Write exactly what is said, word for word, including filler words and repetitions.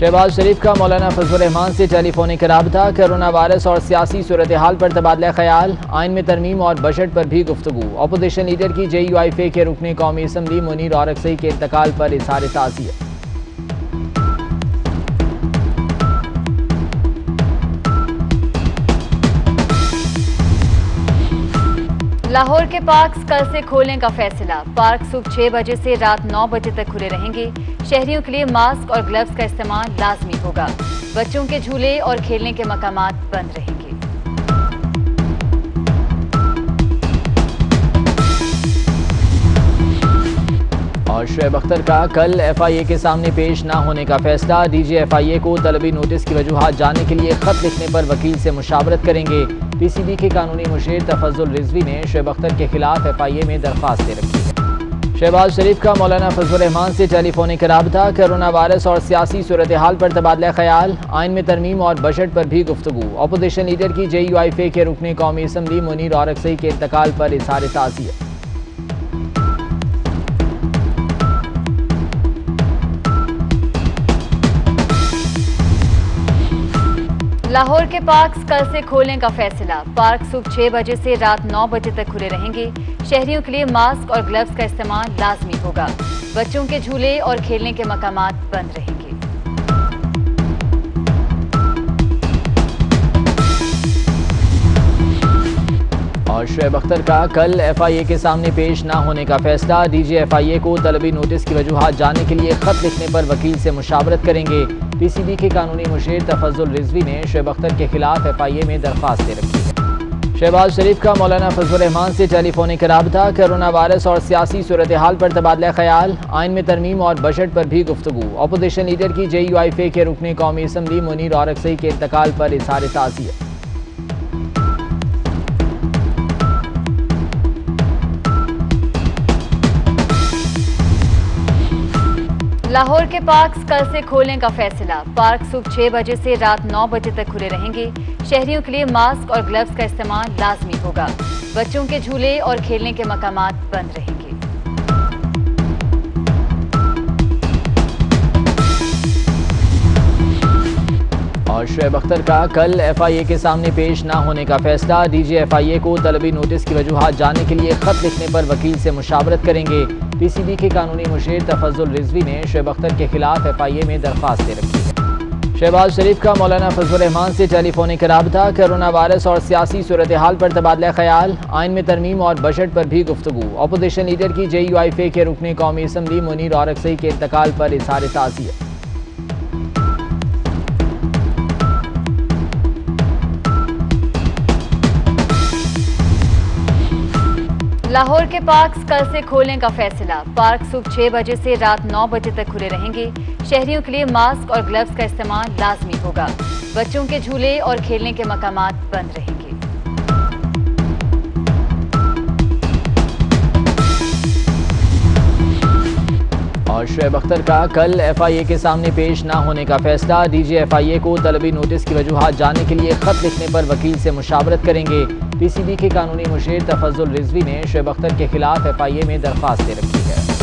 शहबाज शरीफ का मौलाना फजलुर रहमान से टेलीफोनिक राबता, कोरोना वायरस और सियासी सूरत हाल पर तबादला ख्याल, आइन में तरमीम और बजट पर भी गुफ्तगू। अपोजिशन लीडर की जे यू आई एफ ए के रुकने कौमी असम्बली मुनीर औरकज़ई के इंतकाल पर इज़हार ताज़ियत। लाहौर के पार्क्स कल से खोलने का फैसला। पार्क सुबह छह बजे से रात नौ बजे तक खुले रहेंगे। शहरियों के लिए मास्क और ग्लव्स का इस्तेमाल लाजमी होगा। बच्चों के झूले और खेलने के मकामात बंद रहेंगे। और शुएब अख्तर का कल एफ आई ए के सामने पेश न होने का फैसला। डी जी एफ आई ए को तलबी नोटिस की वजूहात जानने के लिए खत लिखने पर वकील से मुशावरत करेंगे। पी सी बी के कानूनी मुशीर तफज्जुल रिजवी ने शुएब अख्तर के खिलाफ एफ आई ए में दरख्वास्त दे रखी है। शहबाज शरीफ का मौलाना फजलुर रहमान से टेलीफोनिक राबता, कोरोना वायरस और सियासी सूरत हाल पर तबादला ख्याल, आइन में तरमीम और बजट पर भी गुफ्तगू। अपोजिशन लीडर की जे यू आई एफ ए के रुकने कौमी असम्बली मुनीर औरकज़ई के इंतकाल पर इज़हार ताज़ियत। लाहौर के पार्क्स कल से खोलने का फैसला। पार्क सुबह छह बजे से रात नौ बजे तक खुले रहेंगे। शहरियों के लिए मास्क और ग्लव्स का इस्तेमाल लाजमी होगा। बच्चों के झूले और खेलने के मकामात बंद रहेंगे। और शुएब अख्तर का कल एफ आई ए के सामने पेश न होने का फैसला। डी जी एफ आई ए को तलबी नोटिस की वजूहात जानने के लिए खत लिखने पर वकील से मुशावरत करेंगे। पी सी बी के कानूनी मुशीर तफज्जुल रिजवी ने शुएब अख्तर के खिलाफ एफ आई ए में दरख्वास्त दे रखी है। शहबाज शरीफ का मौलाना फजलुर रहमान से टेलीफोनिक राबता, कोरोना वायरस और सियासी सूरत हाल पर तबादला ख्याल, आइन में तरमीम और बजट पर भी गुफ्तगू। अपोजिशन लीडर की जे यू आई एफ ए के रुकने कौमी असम्बली मुनीर औरकज़ई के इंतकाल पर इज़हार ताज़ियत। लाहौर के पार्क्स कल से खोलने का फैसला। पार्क सुबह छह बजे से रात नौ बजे तक खुले रहेंगे। शहरियों के लिए मास्क और ग्लव्स का इस्तेमाल लाजमी होगा। बच्चों के झूले और खेलने के मकामात बंद रहेंगे। और शुएब अख्तर का कल एफ आई ए के सामने पेश न होने का फैसला। डी जी एफ आई ए को तलबी नोटिस की वजूहात जानने के लिए खत लिखने पर वकील से मुशावरत करेंगे। पी सी बी के कानूनी मुशीर तफज्जुल रिजवी ने शुएब अख्तर के खिलाफ एफ आई ए में दरख्वास्त दे रखी है। शहबाज शरीफ का मौलाना फजलुर रहमान से टेलीफोनिक राबता, कोरोना वायरस और सियासी सूरत हाल पर तबादला ख्याल, आइन में तरमीम और बजट पर भी गुफ्तगू। अपोजिशन लीडर की जे यू आई एफ ए के रुकने कौमी असम्बली मुनीर औरकज़ई के इंतकाल पर इज़हार ताज़ियत। लाहौर के पार्क्स कल से खोलने का फैसला। पार्क सुबह छह बजे से रात नौ बजे तक खुले रहेंगे। शहरियों के लिए मास्क और ग्लव्स का इस्तेमाल लाजमी होगा। बच्चों के झूले और खेलने के मकामात बंद रहेंगे। और शुएब अख्तर का कल एफ आई ए के सामने पेश न होने का फैसला। डी जी एफ आई ए को तलबी नोटिस की वजूहात जानने के लिए खत लिखने पर वकील से मुशावरत करेंगे। पी सी बी के कानूनी मुशीर तफज्जुल रिजवी ने शुएब अख्तर के खिलाफ एफ आई ए में दरख्वास्त दे रखी है।